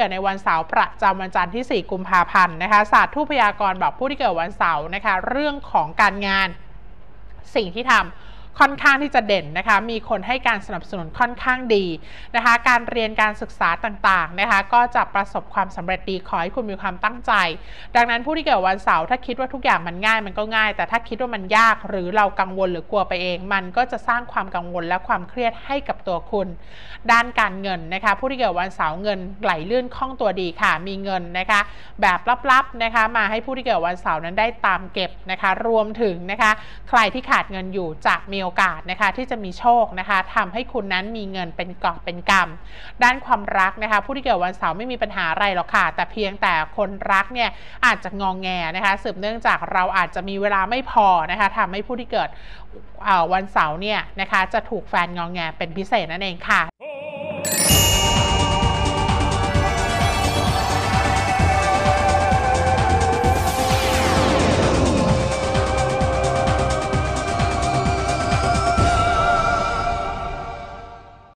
กิดในวันเสาร์ประจำวันจันทร์ที่4กุมภาพันธ์นะคะศาสตร์ทูปพยากรณ์บอกผู้ที่เกิดวันเสาร์นะคะเรื่องของการงานสิ่งที่ทำค่อนข้างที่จะเด่นนะคะมีคนให้การสนับสนุนค่อนข้างดีนะคะการเรียนการศึกษาต่างๆนะคะก็จะประสบความสำเร็จดีขอให้คุณมีความตั้งใจดังนั้นผู้ที่เกิดวันเสาร์ถ้าคิดว่าทุกอย่างมันง่ายมันก็ง่ายแต่ถ้าคิดว่ามันยากหรือเรากังวลหรือกลัวไปเองมันก็จะสร้างความกังวลและความเครียดให้กับตัวคุณด้านการเงินนะคะผู้ที่เกิดวันเสาร์เงินไหลลื่นคล่องตัวดีค่ะมีเงินนะคะแบบลับๆนะคะมาให้ผู้ที่เกิดวันเสาร์นั้นได้ตามเก็บนะคะรวมถึงนะคะใครที่ขาดเงินอยู่จะมีโอกาสนะคะที่จะมีโชคนะคะทำให้คุณนั้นมีเงินเป็นกอบเป็นกำด้านความรักนะคะผู้ที่เกิดวันเสาร์ไม่มีปัญหาอะไรหรอกค่ะแต่เพียงแต่คนรักเนี่ยอาจจะงองแงนะคะสืบเนื่องจากเราอาจจะมีเวลาไม่พอนะคะทำให้ผู้ที่เกิดวันเสาร์เนี่ยนะคะจะถูกแฟนงองแงเป็นพิเศษนั่นเองค่ะ